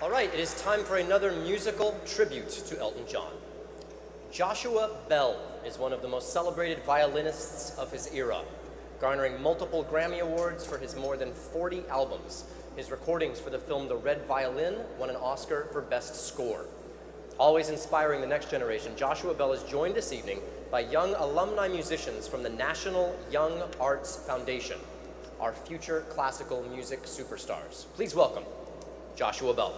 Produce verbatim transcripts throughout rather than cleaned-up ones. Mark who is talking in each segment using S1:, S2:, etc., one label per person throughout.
S1: All right, it is time for another musical tribute to Elton John. Joshua Bell is one of the most celebrated violinists of his era, garnering multiple Grammy Awards for his more than forty albums. His recordings for the film The Red Violin won an Oscar for Best Score. Always inspiring the next generation, Joshua Bell is joined this evening by young alumni musicians from the National Young Arts Foundation, our future classical music superstars. Please welcome Joshua Bell.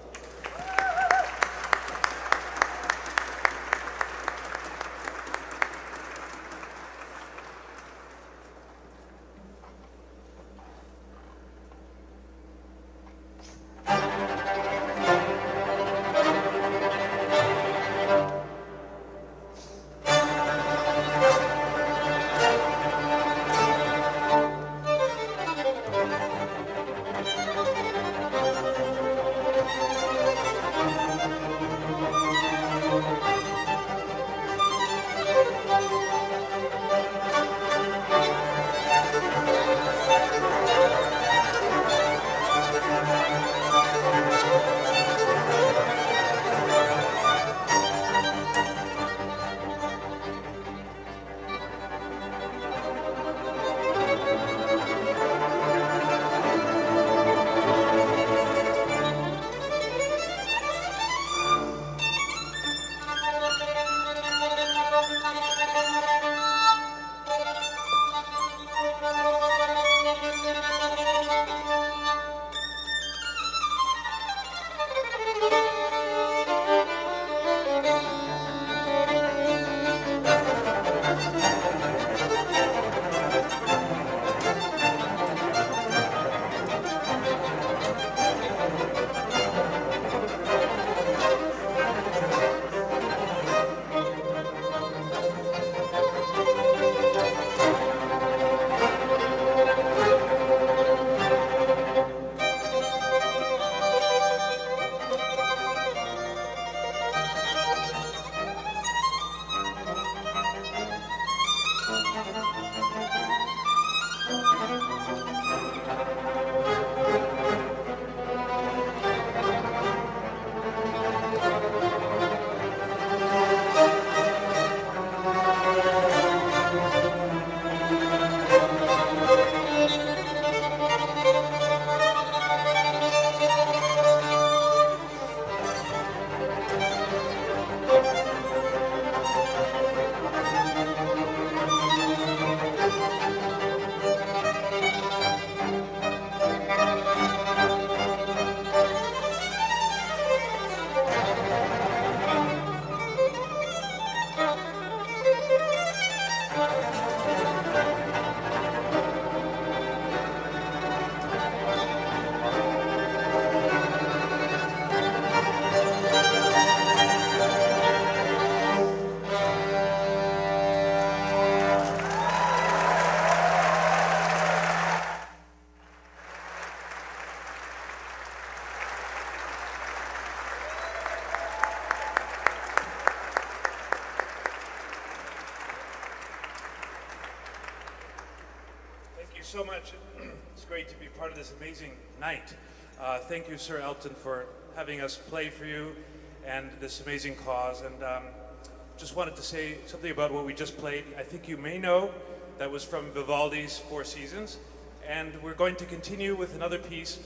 S2: So much. It's great to be part of this amazing night. Uh, thank you, Sir Elton, for having us play for you and this amazing cause. And um, just wanted to say something about what we just played. I think you may know that was from Vivaldi's Four Seasons. And we're going to continue with another piece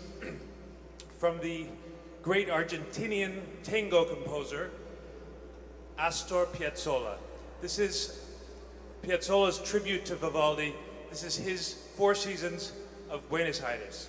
S2: from the great Argentinian tango composer, Astor Piazzolla. This is Piazzolla's tribute to Vivaldi. This is his Four Seasons of Buenos Aires.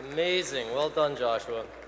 S1: Amazing. Well done, Joshua.